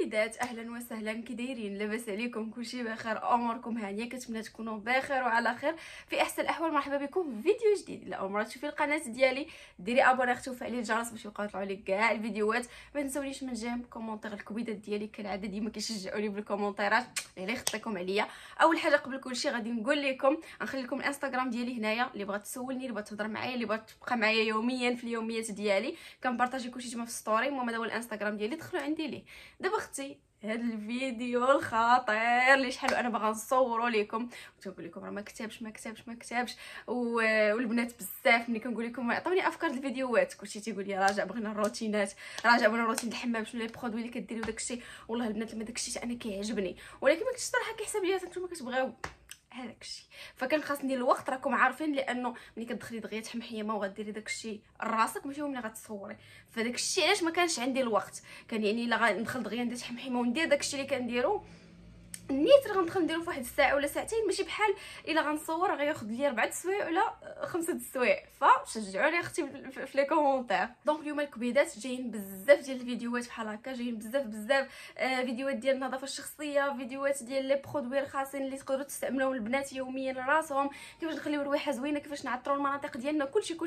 كبيدات، اهلا وسهلا، كي دايرين؟ لاباس عليكم؟ كلشي بخير؟ اموركم هانيه؟ كنتمنى تكونوا بخير وعلى خير في احسن الاحوال. مرحبا بكم في فيديو جديد. الا اول مره تشوفي القناه ديالي ديري ابوني اختي وفعلي الجرس باش يبقاو يطلعوا لك كاع الفيديوهات. ما تنساونيش من جنب كومونتير الكبيدات ديالي كالعاده، ديما كيشجعوني بالكومونتيرات اللي يخطيكم عليا. اول حاجه قبل كلشي غادي نقول لكم غنخلي لكم الانستغرام ديالي هنايا، اللي بغات تسولني، اللي بغات تهضر معايا، اللي بغات تبقى معايا يوميا في اليوميات ديالي، كنبارطاجي كلشي تما في ستوري. المهم هذا هو الانستغرام ديالي، دخلوا عندي ليه. دابا اختي هذا الفيديو الخطير اللي شحال انا باغا نصوروا لكم وتقول لكم راه ما كتبش والبنات بزاف ملي كنقول لكم عطوني افكار الفيديوهات كلشي تيقول لي راجع بغينا الروتينات، راجع بغينا روتين الحمام، شنو لي برودوي اللي كديروا داكشي. والله البنات لما داكشي انا كيعجبني، ولكن ما كنتش صراحه كيحسب ليا نتوما كتبغيو هذاك الشيء. فكان خاص ندير الوقت، راكم عارفين، لانه ملي كتدخلي دغيا تحمحيمه وغديري داك الشيء راسك ماشي هو ملي غتصوري. فداك الشيء علاش ما كانش عندي الوقت. كان يعني الا غندخل دغيا ندير تحمحيمه وندير داك الشيء اللي كنديرو نيت، راه غندخل نديرو فواحد الساعه ولا ساعتين، ماشي بحال الا غنصور غياخذ لي 4 سوايع ولا 5 سوايع. فشجعوني اختي في لي كومونتير. دونك اليوم الكبيدات جايين بزاف ديال الفيديوهات بحال هكا، جايين بزاف فيديوهات ديال النظافه الشخصيه، فيديوهات ديال لي برودوي الخاصين اللي تقدروا تستعملوهم البنات يوميا لراسهم، كيفاش نخليو الريحه زوينه، كيفاش نعطروا المناطق ديالنا،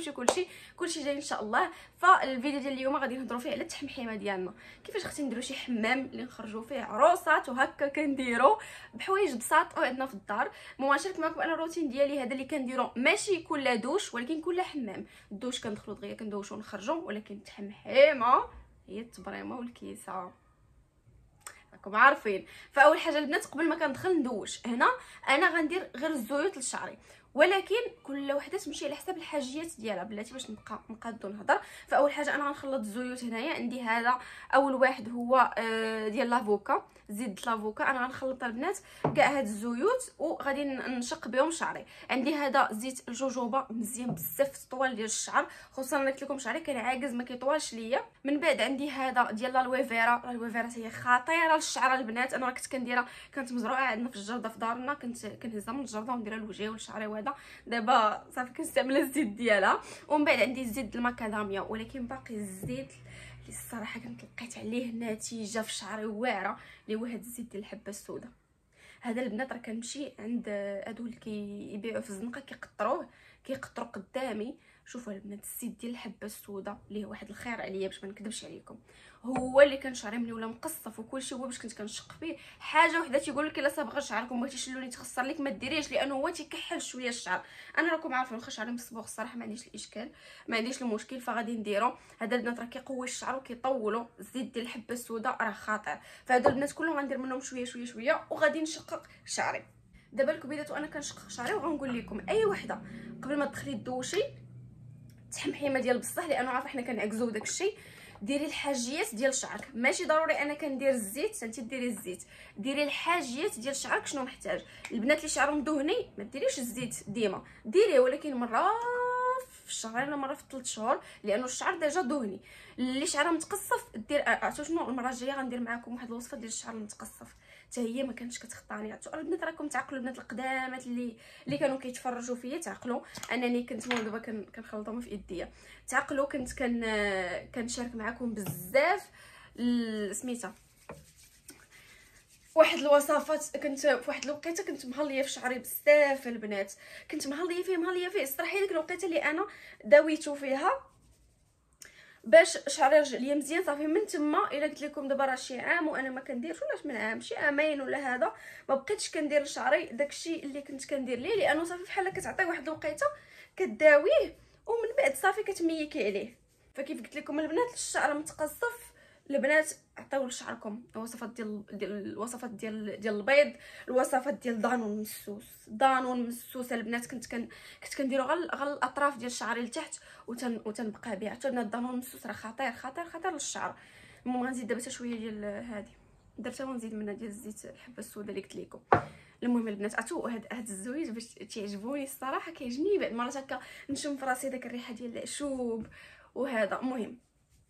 كلشي جاي ان شاء الله. فالفيديو ديال اليوم غادي نهضروا فيه على التحميمه ديالنا، كيفاش خصنا نديروا شي حمام اللي نخرجوا فيه عروسات وهكا كنديروا بحوايج بساط وعندنا في الدار. مباشرة معكم انا الروتين ديالي هذا اللي كنديرو، ماشي كل دوش ولكن كل حمام. الدوش كندخلوا دغيا كندوشوا ونخرجوا، ولكن التحميمه هي التبريمه والكيسه، راكم عارفين. فاول حاجه البنات قبل ما كندخل ندوش هنا، انا غندير غير الزيوت لشعري، ولكن كل وحده تمشي على حساب الحاجيات ديالها بلاتي باش نقادو نهضر. فاول حاجه انا غنخلط الزيوت هنايا. عندي هذا اول واحد هو ديال لافوكا، زيت لافوكا. انا غنخلط البنات كاع هاد الزيوت وغادي نشق بهم شعري. عندي هذا زيت الجوجوبا، مزيان بزاف في الطوال ديال الشعر، خصوصا انا قلت لكم شعري كان عاجز ما كيطوالش ليا. من بعد عندي هذا ديال الالويفيرا. الالويفيرا هي خطيره للشعر البنات، انا كنت كنديرها، كانت مزروعه عندنا في الجرده في دارنا، كنت كنهزها من الجرده ونديرها لوجهي ولشعري. وهذا دابا صافي كنستعمل الزيت ديالها. ومن بعد عندي الزيت الماكاداميا، ولكن باقي الزيت اللي الصراحه كنت لقيت عليه نتيجه في شعري واعره، اللي هو هذا الزيت ديال الحبه السوداء. هذا البنات راه كنمشي عند هادو اللي كيبيعوا في الزنقه كيقطروا قدامي. شوفوا البنات الزيت ديال الحبه السوداء اللي هو واحد الخير عليا باش ما نكذبش عليكم، هو اللي كان شعري ملي ولا مقصف وكلشي هو باش كنت كنشق فيه. حاجه وحده تيقول لك الا صابغه شعركم بغيتي شلوني تخسر لك ما ديريش، لانه هو تيكحل شويه الشعر. انا راكم عارفين واخا شعري مصبوغ الصراحه ما عنديش الاشكال، ما عنديش المشكل، فغادي نديرو. هذا البنات راه كيقوي الشعر وكيطولو. الزيت ديال الحبه السوداء راه خطير. فهادو البنات كلهم غندير منهم شويه وغادي نشقق شعري. دابا الكبيدات وانا كنشقق شعري، وغنقول لكم اي وحده قبل ما تدخلي تدوشي تحمحيمه ديال بصح، لانه عارفه حنا كنعكزوا داك الشيء. ديري الحاجيات ديال شعرك، ماشي ضروري انا كندير الزيت انت ديري الزيت، ديري الحاجيات ديال شعرك. شنو محتاج البنات اللي شعرهم دهني ما ديريش الزيت ديما، ديريه ولكن مره في الشهر ولا مره في 3 شهور، لانه الشعر ديجا دهني. اللي شعرها متقصف دير عرفتوا شنو، المره الجايه غندير معكم واحد الوصفه ديال الشعر المتقصف، حتى هي ما كانتش كتخطاني. عرفتوا البنات راكم تعقلوا، البنات القدامات اللي كانوا كيتفرجوا فيا تعقلوا انني كنت دابا كنخلطهم في يديا. تعقلوا كنت كنشارك معكم بزاف سميتها واحد الوصفات. كنت في واحد الوقيته كنت مهليه في شعري بزاف البنات، كنت مهليه فيه الصراحه. ديك الوقيته اللي انا داويتو فيها باش شعري يرجع ليا مزيان. صافي من تما الا قلت لكم دابا راه شي عام وانا ما كنديرش، ولاش من عام شي عامين ولا هذا، ما بقيتش كندير لشعري داكشي اللي كنت كندير ليه، لانه صافي بحال كتعطيه واحد الوقيته كداويه ومن بعد صافي كتميكي عليه. فكيف قلت لكم البنات الشعر متقصف، البنات عطيو لشعركم الوصفات ديال البيض، الوصفات ديال دانون مسوس البنات. كنت كنديرو غير الاطراف ديال شعري لتحت وتنبقى بها. حتى الدانون مسوس راه خطير للشعر. المهم غنزيد دابا حتى شويه ديال هذه درتها، ونزيد منها ديال الزيت الحبه السوداء اللي قلت لكم. المهم البنات عطو هاد الزويج باش تعجبوني الصراحه، كيعجبني بعد مرات هكا نشم في راسي داك الريحه ديال العشوب وهذا. المهم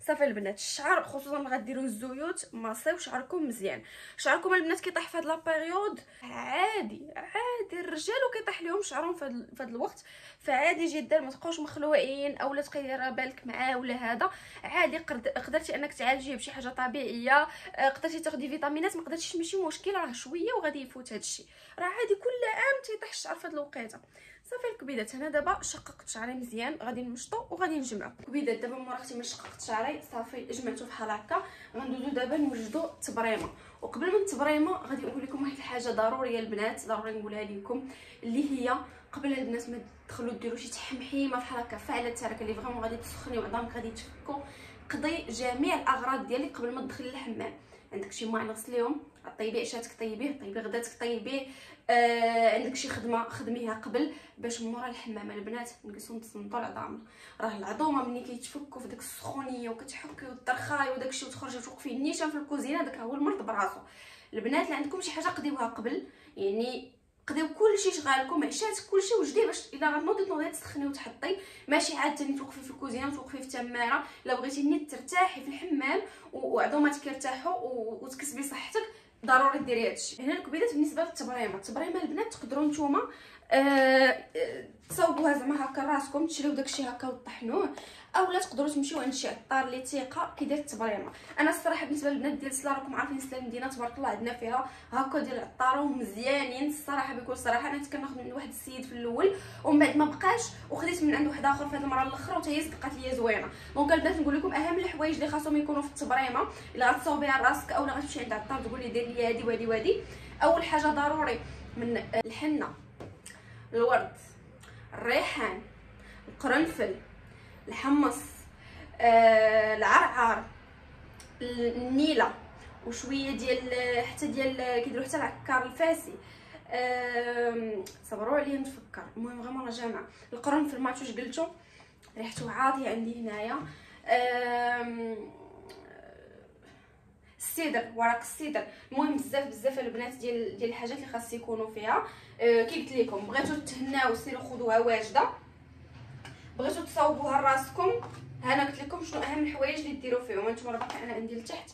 صافي البنات الشعر خصوصا ملي غديروا الزيوت ماسيو شعركم مزيان. شعركم البنات كيطيح في هاد لا بيريود عادي الرجال وكيطيح لهم شعرهم في هاد الوقت، فعادي جدا ما تبقاوش مخلوعين اولا تقير بالك معاه ولا هذا عادي. قدرتي انك تعالجيه بشي حاجه طبيعيه، قدرتي تاخدي فيتامينات، ما قدرتيش ماشي مشكل، راه شويه وغادي يفوت هادشي، راه عادي كل عام تيطيح الشعر في هاد الوقيته. صافي الكبيدات انا دابا شققت شعري مزيان، غادي نمشطو وغادي نجمعو الكبيدات. دابا مورا اختي ما شققت شعري صافي جمعته بحال هكا، غندوزو دابا نوجدو التبريمه. وقبل من التبريمه غادي نقول لكم واحد الحاجه ضروريه البنات، ضروري نقولها لكم، اللي هي قبل البنات ما تدخلوا ديروا شي تحمحيمه بحال هكا فعلا الترك اللي فريمون غادي تسخني وعظامك غادي تفكوا، قضي جميع الاغراض ديالك قبل ما تدخلي للحمام. عندك شي ماء نغسليهم، طيبي عشاتك طيبيه، طيبي غداتك طيبيه، عندك شي خدمه خدميها قبل باش مورا الحمام البنات نجلسو نتصنتو العظام. راه العظومه ملي كيتفكوا في داك السخونيه وكتحكي والطرخاي وداك الشيء وتخرجي توقفي النيشان في الكوزينه، داك هو المرض براسو. البنات اللي عندكم شي حاجه قضيوها قبل، يعني قضيو كلشي شغالكم عشات كلشي وجدي باش الا غتنوضي تسخني وتحطي، ماشي عاد ثاني توقفي في الكوزينه وتوقفي في التماره. الا بغيتي نيت ترتاحي في الحمام وعظوماتك يرتاحوا وتكسبي صحتك ضروري ديري هادشي. هنا الكبيدات بالنسبه للتبريمه، التبريمه البنات تقدروا نتوما تصاوبوها زعما هكا راسكم، تشريو داكشي هكا وطحنوه، اولا تقدروا تمشيو عند شي عطار اللي ثقه كيدير التبريمه. انا الصراحه بالنسبه للبنات ديال سلا راكم عارفين سلا المدينه تبارك الله عندنا فيها هكا ديال العطار ومزيانين الصراحه. بكل صراحه انا كنت كناخذ من واحد السيد في الاول ومن بعد ما بقاش وخديت من عند واحد اخر في هذه المره الاخرى وتا هي صدقات ليا زوينه. دونك البنات نقول لكم اهم الحوايج اللي خاصهم يكونوا في التبريمه الا غتصاوبيها لراسك اولا غتمشي عند عطار تقول لي دير لي هادي وهادي وهادي. اول حاجه ضروري من الحنه، الورد، الريحان، القرنفل، الحمص، العرعر، النيله، وشويه ديال حتى ديال كيديروا حتى العكار الفاسي. صبروا عليا نتفكر. المهم غير جامعه القرنفل ما عرفتش قلتو ريحته عاطيه عندي هنايا. السيدر، ورق السيدر. المهم بزاف البنات ديال الحاجات اللي خاص يكونوا فيها. كي قلت لكم بغيتو تهناو سيروا خذوها واجده، بغيتو تصاوبوها لراسكم انا قلت لكم شنو اهم الحوايج اللي ديروا فيهم. انتم راه باقي انا عندي لتحت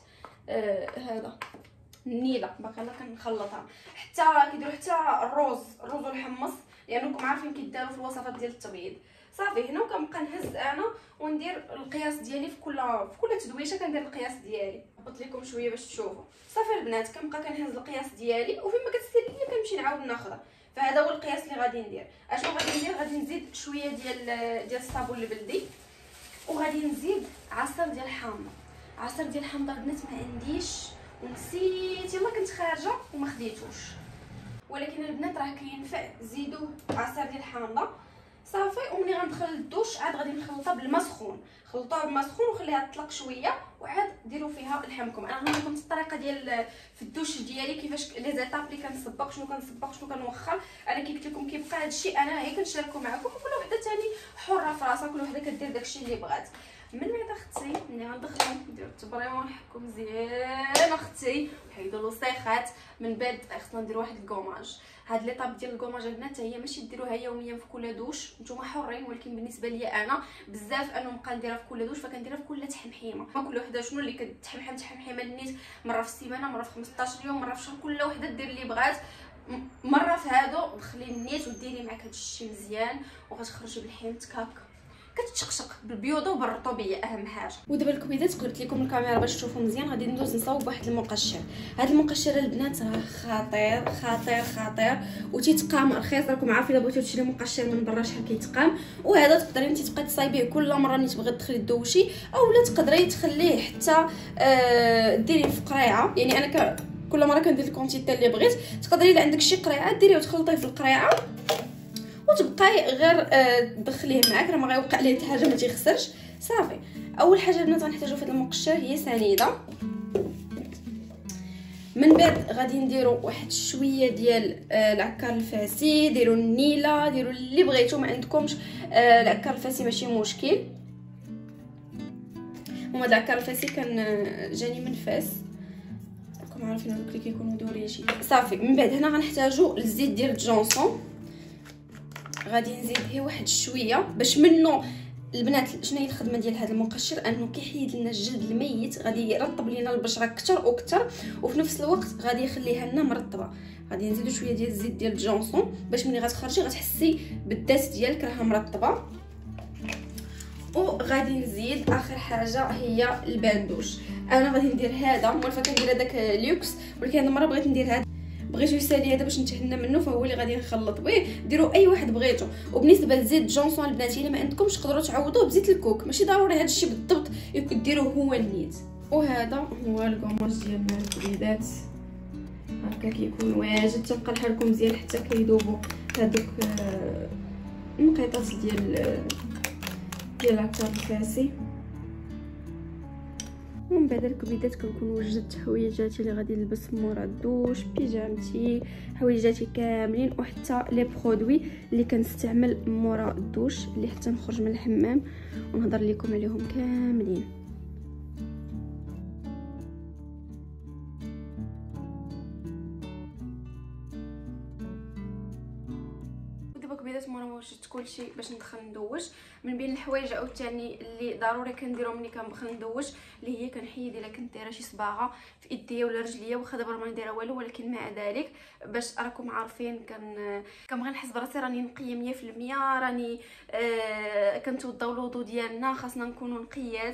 هذا النيله باقي لا كنخلطها، حتى كيديروا حتى الروز والحمص لانكم عارفين كيداروا في الوصفات ديال التبييض. صافي هنا وكنبقى نهز انا وندير القياس ديالي في كل تدويشه كندير القياس ديالي. نحط لكم شويه باش تشوفوا. صافي البنات كنبقى كنهز القياس ديالي وفين ما كتسالي ليا كنمشي نعاود ناخذها. فهذا هو القياس اللي غادي ندير. اشنو غادي ندير؟ غادي نزيد شويه ديال الصابون البلدي، وغادي نزيد عصير ديال الحامضه. عصير ديال الحامضه البنات ما عنديش ونسيت، يلا كنت خارجه وما خديتوش، ولكن البنات راه كينفع زيدوه عصير ديال الحامضه. صافي وملي غندخل للدوش عاد غادي نخلطها بالماء سخون، خلطوها بالماء سخون وخليها تطلق شويه وعاد ديروا فيها لحمكم. انا غنقول لكم الطريقه ديال في الدوش ديالي كيفاش لي زيتاب اللي كنسبق، شنو كنسبق شنو كنوخر. انا كي قلت لكم كيبقى هادشي انا هي كنشاركو معكم، وكل وحده ثاني حره في راسها، كل وحده كدير داكشي اللي بغات. من بعد اختي ملي غندخلو نديرو التبريمه ونحكو مزيان اختي نحيدو الوسيخات. من بعد خصنا نديرو واحد الكوماج. هاد لي طاب ديال الكوماج البنات هي ماشي ديروها يوميا في كل دوش، نتوما حرين، ولكن بالنسبه لي انا بزاف انه نبقى نديرها في كل دوش، فكنديرها في كل تحمحيمه. كل وحده شنو اللي تحمحيمه النيت مره في السيمانه، مره في 15 يوم، مره في شهر، كل وحده دير اللي بغات. مره في هادو دخلي النيت وديري معاك هادشي مزيان وغتخرجي بالحيمتك هكا كتشقشق بالبيوضه وبالرطوبيه اهم حاجه. ودابا الكبيدات قلت لكم الكاميرا باش تشوفوا مزيان. غادي ندوز نصاوب واحد المقشر. هذا المقشر البنات راه خطير خطير خطير وتيتقام رخيص. راكم عارفين الا بغيتو تشري مقشر من برا شحال كيتقام. وهذا تقدري انت تبقاي تصايبيه كل مره اللي تبغي تدخلي دوشي، اولا تقدري تخليه حتى ديريه في قريعه. يعني انا كل مره كندير الكونتيتي اللي بغيت. تقدري الا عندك شي قريعه ديريه وتخلطيه في القريعه وتبقاي غير تدخليه معاك، راه ما غيوقع ليه حتى حاجه، ما تيخسرش. صافي اول حاجه البنات غنحتاجو في هذا المقشر هي سنيده. من بعد غادي نديرو واحد شويه ديال العكار الفاسي، ديروا النيله، ديروا اللي بغيتو. ما عندكمش العكار الفاسي ماشي مشكل. هما العكار الفاسي كان جاني من فاس، راكم عارفين هذوك اللي كيكونوا دوريجي. صافي من بعد هنا غنحتاجو الزيت ديال الجونسون. غادي نزيد هي واحد شويه باش منه البنات شنو هي الخدمه ديال هذا المقشر؟ انه كيحيد لنا الجلد الميت، غادي يرطب لنا البشره اكثر واكثر، وفي نفس الوقت غادي يخليها لنا مرطبه. غادي نزيدو شويه ديال الزيت ديال الجونسون باش ملي غتخرجي غتحسي بالذات ديالك راها مرطبه. وغادي نزيد اخر حاجه هي الباندوش. انا غادي ندير هذا، موالفه كندير هذاك ليوكس، ولكن هذه المره بغيت ندير هذا، بغيتو يسالي هذا باش نتهنى منه، فهو اللي غادي نخلط به. ديروا اي واحد بغيتو. وبالنسبه لزيت جونسون البنات الا ما عندكمش تقدروا تعوضوه بزيت الكوك، ماشي ضروري هذا الشيء بالضبط يكون ديروه هو النيت. وهذا هو الكماج ديالنا الكبيدات، هكا كيكون واجد. تنقلح لكم مزيان حتى كيذوبوا هذوك النقيطات ديال العطر الكاسي. ومن بعد الكبيدات كنكون وجدت حويجاتي اللي غادي نلبس مورا الدوش، بيجامتي، حويجاتي كاملين، وحتى لي برودوي اللي كنستعمل مورا الدوش اللي حتى نخرج من الحمام ونهضر لكم عليهم كاملين. كبيدات مورا ما وجدت كلشي باش ندخل ندوش. من بين الحوايج عاوتاني اللي ضروري كنديرهم ملي كندخل ندوش اللي هي كنحيد الا كنت دايره شي صباغه في ايديا ولا رجليا، واخا دابا ما نديرها والو، ولكن مع ذلك باش راكم عارفين كنبغي نحس براسي راني نقيه 100%، راني كنتوضاو الوضو ديالنا خاصنا نكونوا نقيات.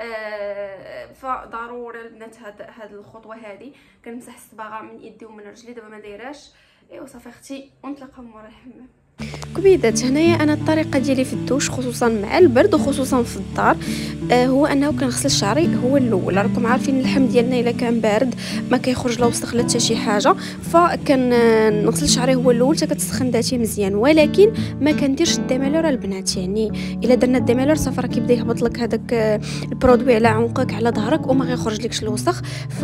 فضروري البنات هاد الخطوه هذه كنمسح الصباغه من يدي ومن رجلي، دابا ما دايراش. ايوا صافي اختي، ونتلاقاو مورا الحمام. كبيدات هنايا انا الطريقه ديالي في الدوش خصوصا مع البرد وخصوصا في الدار هو انه كنغسل شعري هو الاول. راكم عارفين اللحم ديالنا الا كان بارد ما كيخرج لا وسخ لا حتى شي حاجه، فكنغسل شعري هو الاول حتى كتسخن ذاتي مزيان. ولكن ما كنديرش الديمالور البنات، يعني الا درنا الديمالور صافي راه كيبدا يهبط لك هذاك البرودوي على عنقك على ظهرك وما غيخرج لكش الوسخ.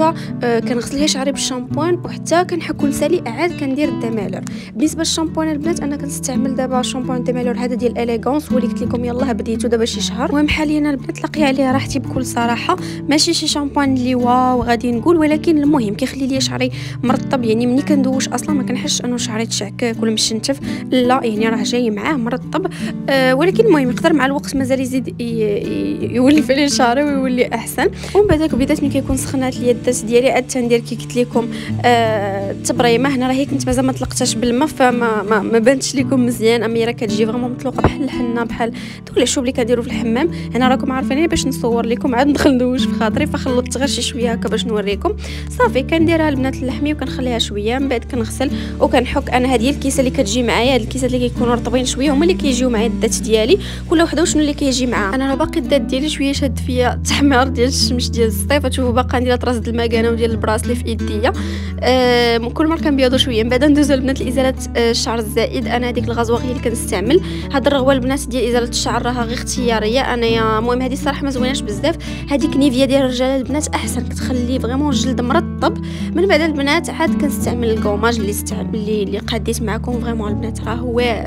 فكنغسل شعري بالشامبوان وحتى كنحكو لسالي عاد كندير الديمالور. بالنسبه للشامبوان البنات انا كنستعمل دابا شامبوان ديمالور هذا ديال اليغونس، واللي قلت لكم يلاه بديتو دابا شي شهر. المهم حاليا البنات لاقيه عليه راحتي بكل صراحه، ماشي شي شامبوان اللي واو غادي نقول، ولكن المهم كيخلي لي شعري مرطب. يعني ملي كندوش اصلا ما كنحسش انه شعري تشعكك ولا مشنتف، لا يعني راه جاي معاه مرطب. ولكن المهم يقدر مع الوقت مازال يزيد يولي فيه شعري ويولي احسن. ومن بعد بدات ملي كيكون سخنات اليدات ديالي عاد تندير كي قلت لكم التبريمه. هنا راهي كنت مازال ما طلقتهاش بالماء فما ما بانتش لكم مزيان، اما راه كتجي فريمون مطلوقه بحال الحنه بحال دوك العشوب اللي كنديروا في الحمام. هنا راكم عارفين باش نصور لكم عاد ندخل ندوش في خاطري، فخلطت غير شي شويه هكا باش نوريكم. صافي كنديرها البنات اللحمي وكنخليها شويه، من بعد كنغسل وكنحك. انا هذه الكيسه اللي كتجي معايا، هاد الكيسات اللي كيكونوا رطبين شويه هما اللي كيجيو معايا الذات ديالي، كل وحده وشنو اللي كيجي معاها. انا راه باقي الذات ديالي شويه شاد فيا التحمير ديال الشمس ديال الصيف، تشوفوا باقا ندير طراز د المكانه وديال البراسلي في يديا. كل مره كنبيضوا شويه. من بعد ندوزو البنات لازاله الشعر الزائد. انا هذيك الغازوغ هي اللي كنستعمل. هاد الرغوه البنات ديال ازاله الشعر راها غير اختياريه انايا. المهم هذه الصراحه ما زويناش بزاف. هذيك نيفيا ديال الرجال البنات احسن، كتخلي فريمون الجلد مرطب. من بعد البنات عاد كنستعمل الكوماج اللي قاديت معكم. فريمون البنات راه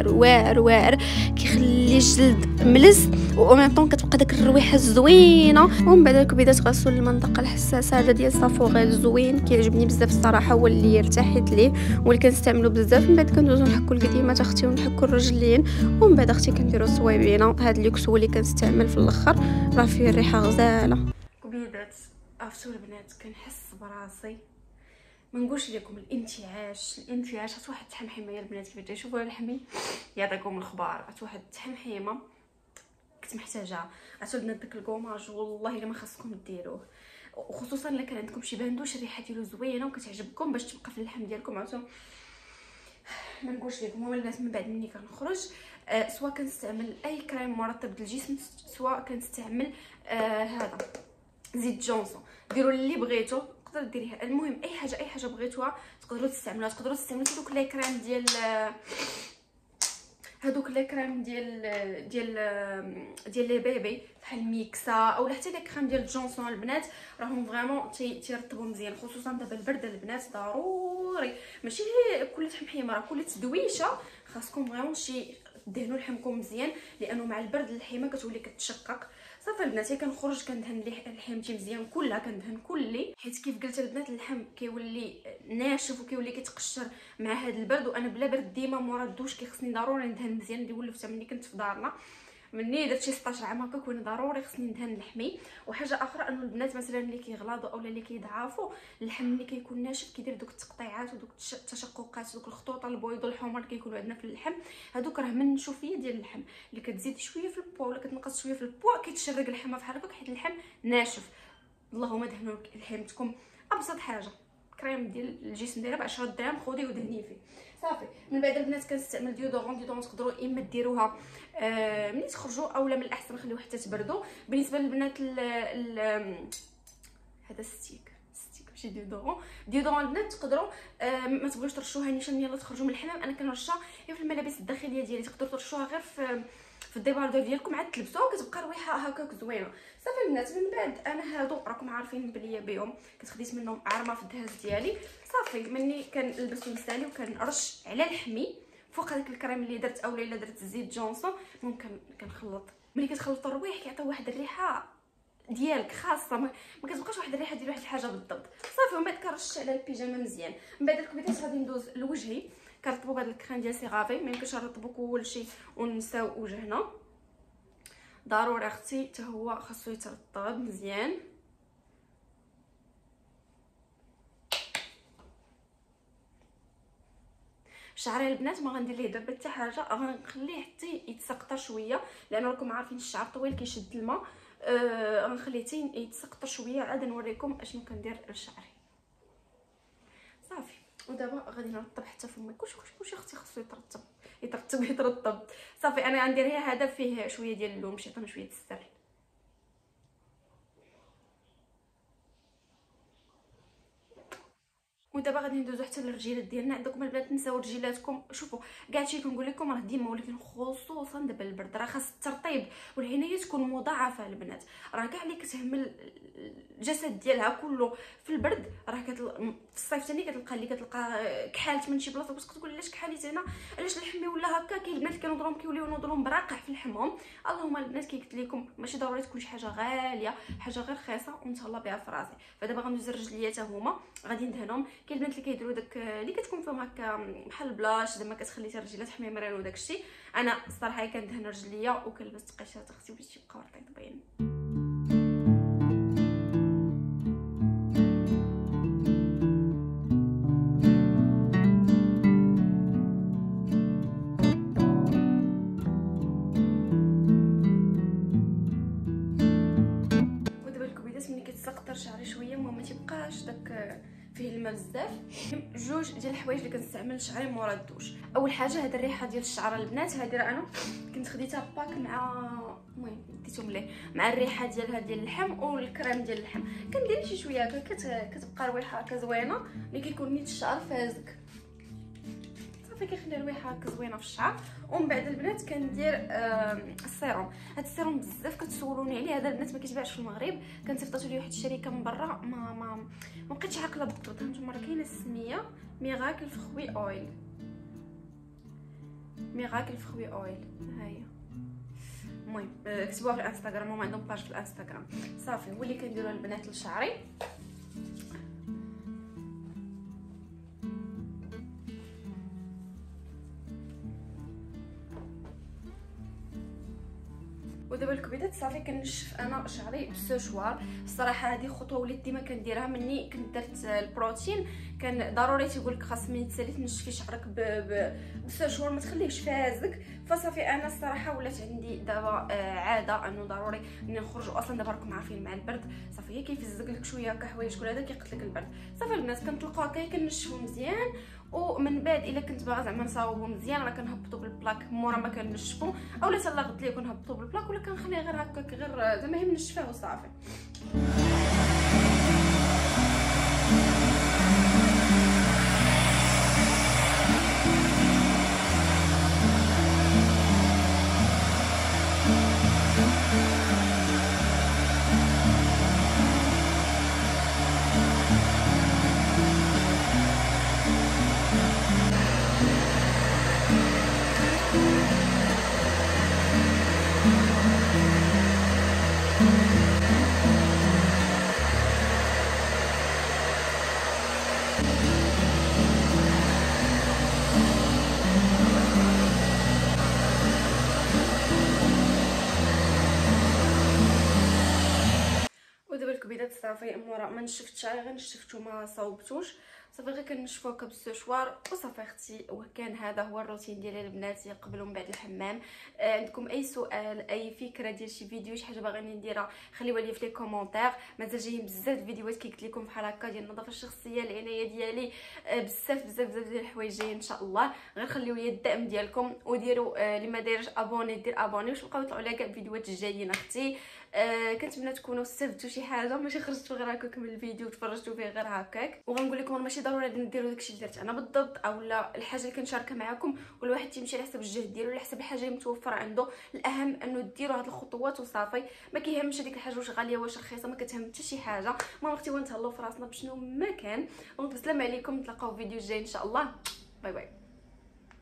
واعر كيخلي الجلد ملس و ميم طون كتبقى داك الرويحه الزوينه. ومن بعد الكبيدات غسول المنطقه الحساسه هذا ديال سافوغيل زوين كيعجبني بزاف الصراحه، هو اللي ارتحيت ليه واللي كنستعملو بزاف. من بعد كندوزو نحكو القديمات اختي ونحكو الرجلين، ومن بعد اختي كنديرو صويبينه. هاد الليكس هو اللي كنستعمل في الاخر، راه فيه الريحه غزاله. كبيدات عرفتوا البنات كنحس براسي ما نقولش لكم الانتعاش عرفت واحد التحمحيمه يا البنات كيفاش تشوفوا الحمي يعطيكم الخبار. عرفت واحد التحمحيمه كنت محتاجه. عرفتوا البنات داك الكوماج والله الا ما خاصكم ديروه، وخصوصا الا كان عندكم شي باندوش الريحه ديالو زوينه وكتعجبكم باش تبقى في اللحم ديالكم. عرفتوا ما نقولش لكم هو البنات من بعد مني كنخرج سواء كنستعمل اي كريم مرطب للجسم، سواء كنستعمل هذا زيت جونسون. ديروا اللي بغيتو تقدر ديريها. المهم اي حاجه بغيتوها تقدروا تستعملوها. تقدروا تستعملوا دوك لي كريم ديال هذوك لي كريم ديال لي بيبي بحال ميكسا او حتى لي كريم ديال جونسون البنات راهم فريمون تيرطبوا مزيان، خصوصا دابا البرد البنات ضروري. ماشي كل تحميمه راه كل تدويشه خاصكم فريمون شي دهنوا لحمكم مزيان، لانه مع البرد اللحيمه كتولي كتشقق. صافي البنات كنخرج كندهن لحمتي مزيان كلها، كندهن كلي، حيت كيف قلت البنات اللحم كيولي ناشف وكيولي كيتقشر مع هذا البرد. وانا بلا برد ديما مورا الدوش كيخصني ضروري ندهن مزيان. اللي ولفت ملي كنت في دارنا مني درت شي 16 عام هكا كون ضروري خصني ندهن لحمي. وحاجه اخرى انه البنات مثلا اللي كيغلاضوا اولا اللي كيضعفوا اللحم ملي كيكون ناشف كيدير دوك التقطيعات ودوك التشققات ودوك الخطوط البيض والحمر اللي كيكونوا عندنا في اللحم، هذوك راه من النشوفيه ديال اللحم اللي كتزيد شويه في البوا ولا كتنقص شويه في البوا كيتشرق اللحمه بحال هكاك حيت اللحم ناشف. اللهم دهنوا لحمتكم ابسط حاجه كريم ديال الجسم دايره ب 10 درهم خذي ودهني فيه صافي. من بعد البنات كنستعمل ديودورون تقدروا اما ديروها ملي تخرجوا اولا من الاحسن خليوه حتى تبردوا. بالنسبه للبنات هذا ستيك ماشي ديودورون البنات تقدروا ما تبغيوش ترشوها نيشان يلا تخرجوا من الحمام. انا كنرشها غير في الملابس الداخليه ديالي، تقدروا ترشوها غير في الديباردور ديالكم عاد تلبسوها وكتبقى رويحه هكاك زوينه صافي البنات. من بعد انا هادو راكم عارفين بلي بهم كنت خديت منهم عرمه في الدهاز ديالي صافي. مني كنلبسهم سالي وكنرش على لحمي فوق هذاك الكريم اللي درت اولا الا درت زيت جونسون ممكن كنخلط. ملي كتخلط الرويح كيعطيو واحد الريحه ديالك خاصه ما كتبقاش واحد الريحه ديال واحد الحاجه بالضبط صافي. ومن بعد كنرش على البيجامه مزيان. من بعد الكبيدات غادي ندوز لوجهي. كنرطبوا بهذا الكريم ديال سيغافي، ما يمكنش نرطبوا كل شيء ونساو وجهنا، ضروري اختي حتى هو خاصو يترطب مزيان. شعري البنات ما غندير ليه دابا حتى حاجه، غنخليه حتى يتسقطر شويه لانه راكم عارفين الشعر طويل كيشد الماء. غنخليه حتى يتسقطر شويه عاد نوريكم اشنو كندير لشعري صافي. ودابا غادي نرطب حتى فمي كلشي اختي خاصو يترطب صافي. انا غندير هي هذا فيه شويه ديال اللوم باش يعطينا شويه السر. ودابا غادي ندوزو حتى للرجيلات ديالنا. عندكم البنات تنساو رجيلاتكم، شوفوا كاع هادشي كنقول لكم راه ديما ولكن خصوصا دابا البرد راه خاص الترطيب والعنايه تكون مضاعفه. البنات راه كاع اللي كتهمل الجسد ديالها كله في البرد راه في الصيف ثاني كتلقى كحالت من شي بلاصه كتقول علاش كحاليت هنا علاش لحمي ولا هكا. كاين البنات كينوضوا كيوليو نوضلهم براقع في لحمهم. اللهم البنات قلت لكم ماشي ضروري تكون شي حاجه غاليه، حاجه غير رخيصه ونتهلا بها في راسي. فدابا غندوز الرجليات هما غادي ندهنهم. كاين البنات اللي كيديروا داك اللي كتكون فيهم هكا بحال بلاش زعما كتخلي الرجلات حميمرين وداك الشيء. انا الصراحه كندهن رجليا وكنلبس تقيشات اختي باش يبقاو رطيبين. ودابا الكبيدات ملي كتسقطر شعري شويه ما تيبقاش داك فيه الماء بزاف. جوج ديال الحوايج اللي كنستعمل لشعري مورا الدوش. اول حاجه هاد الريحه ديال الشعر البنات هادي راه انا كنت خديتها باك مع المهم ديتهم ليه مع الريحه ديالها ديال اللحم والكريم ديال اللحم. كندير شي شويه هكا كتبقى رويحه هكا زوينه ملي كيكون نيت الشعر فازك صافي كيخلي رويحه هكا زوينه في الشعر. ومن بعد البنات كندير السيروم. هاد السيروم بزاف كتسولوني عليه، هذا البنات ما كيتباعش في المغرب، كنصيفطاتو ليه واحد الشركه من برا ما بقيتش عاقله بالضبط. هانتوما راه كاينه السميه ميراكل فخوي اويل، ميراكل فخوي اويل ها هي. المهم كتبوها في الانستغرام، هما عندهم باج في الانستغرام صافي. هو اللي كنديرو البنات لشعري. ودابا الكبيدات صافي كنشف انا شعري بالسوشوار. الصراحه هذه خطوه وليت ديما كنديرها مني كنت درت البروتين. كان ضروري تيقول لك خاص من تسالي تنشفي شعرك بالسوشوار ما تخليهش فازك. فصافي انا الصراحه ولات عندي دابا عاده انه ضروري ملي نخرج. اصلا دابا راكم عارفين مع البرد صافي هي كيفزق لك شويه هكا حوايج كل هذا كيقتلك البرد. صافي البنات كنطلقوا هكا كنشفوا مزيان. ومن بعد الا كنت باغا زعما نصاوبو مزيان راه كنهبطو بالبلاك مورا ما كنشفو، اولا حتى لا غد ليه كنهبطو بالبلاك ولا كنخليه غير هكاك غير زعما هي منشفاه وصافي. صافي مورا ما نشفتش غير نشفتو ما صوبتوش صافي غير كنشفوه بالسشوار وصافي اختي. وكان هذا هو الروتين ديالي البنات قبل ومن بعد الحمام. عندكم اي سؤال اي فكره ديال شي فيديو شي حاجه باغيين نديرها خليوها لي في لي كومونتير. مازال جايين بزاف الفيديوهات كي قلت لكم بحال هكا ديال النظافه الشخصيه العنايه ديالي بزاف ديال الحوايج جايين ان شاء الله. غير خليو لي الدعم ديالكم وديروا اللي ما دايرش ابوني دير ابوني واش بقاو يطلعوا لي كاع الفيديوهات الجايين اختي. كنتمنى تكونوا استفدتوا شي حاجه ماشي خرجتوا غير هكاك من الفيديو وتفرجتوا فيه غير هكاك. وغنقول لكم ماشي ضروري نديروا داكشي اللي درت انا بالضبط اولا الحاجه اللي كنشاركها معكم والواحد تيمشي على حسب الجهد ديالو على حسب الحاجه اللي متوفره عنده. الاهم انه ديروا هاد الخطوات وصافي ما كيهمش هذيك الحاجه واش غاليه واش رخيصه ما كتهم حتى شي حاجه. المهم اختي ونتهلاو في راسنا بشنو ما كان. دونك السلام عليكم نتلاقاو في فيديو جاي ان شاء الله. باي باي.